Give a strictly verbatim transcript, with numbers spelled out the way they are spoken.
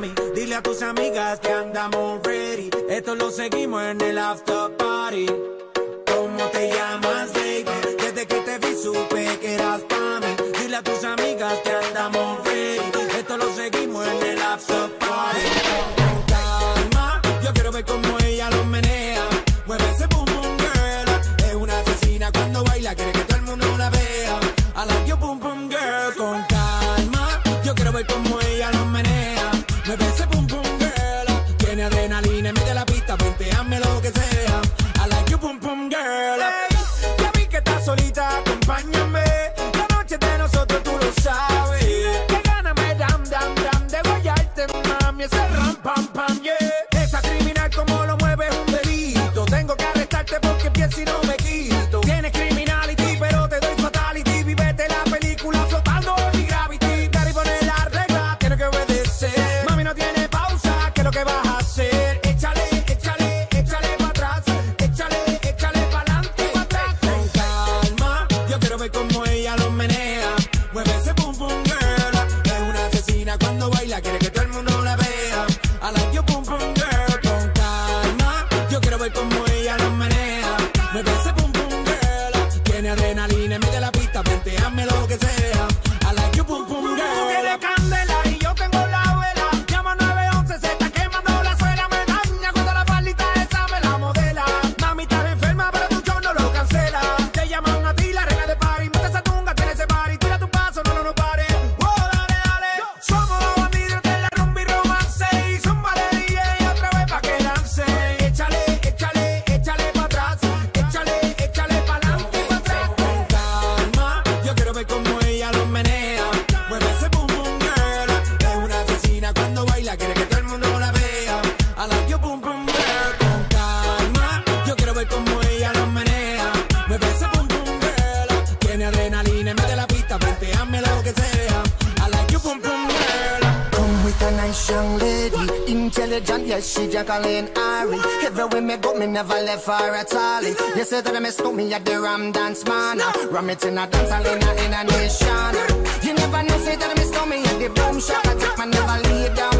mami. Dile a tus amigas que andamos ready. Esto lo seguimos en el after party. ¿Cómo te llamas, baby? Desde que te vi supe que eras pa' mí. Dile a tus amigas que andamos ready. Esto lo seguimos en el after party. Con calma, yo quiero ver cómo ella lo menea. Mueve ese boom boom girl. Es una asesina cuando baila, quiere que todo el mundo la vea. I like your boom boom girl. Con calma, yo quiero ver cómo ella lo menea. Mueve ese boom boom girl. Tiene adrenalina en medio de la pista, venteame lo que sea. I like your boom boom girl. Hey, ya vi que estás solita, acompáñame. La noche de nosotros tú lo sabes. Que gana me dam dam dam de guayarte, mami. Ese ram pam pam, yeah. Esa criminal como lo mueve es un delito. Tengo que arrestarte porque pienso y no me quito. Tienes criminality, pero te doy fatality. Vivete la película flotando en mi gravity. Daddy pone la regla, tiene que obedecer. Mami no tiene pausa, ¿qué es lo que vas a hacer? Échale, échale, échale para atrás. Échale, échale para adelante, para atrás. Con calma, yo quiero ver cómo ella lo menea. Mueve ese boom boom girl. Es una asesina cuando baila, quiere que todo el mundo la vea. I like your boom boom girl. Con calma, yo quiero ver cómo ella lo menea. Mueve ese boom boom girl. Tiene adrenalina en medio de la pista, venteame lo que sea. I like your boom boom girl. Tú tienes candela y yo tengo la vela. Llama nueve once, se está quemando la suela. Me daña cuando la faldita esa me la modela. Mami estás enferma pero tu show no lo cancela. Te llaman a ti la regla de party. Mete esa tunga, tiene ese party. Tira tu paso, no, no, no pare. Oh, dale, dale. Somos los bandidos de la rumba y romance. Y zumba de D J otra vez pa' que lance. Échale, échale, échale pa' atrás. Échale, échale pa' adelante y pa' atrás. Con calma, yo quiero ver cómo ella lo menea. Mueve ese boom boom girl. Es una asesina cuando baila, quiere que todo el mundo la vea. I like your boom boom girl. Con calma, yo quiero ver cómo ella lo menea. Mueve ese boom boom girl. Tiene adrenalina en medio de la pista, venteame lo que sea. I like your boom boom girl. Come with a nice young lady, intelligent, yes, she Jacqueline Ari. Everywhere me go, me never left her at all. You say that I miss me at the Ram Dance Man. Ram it in a dance hall in a, in a nation. You never know, say that I miss me at the Boom Shop. I take my never lay down.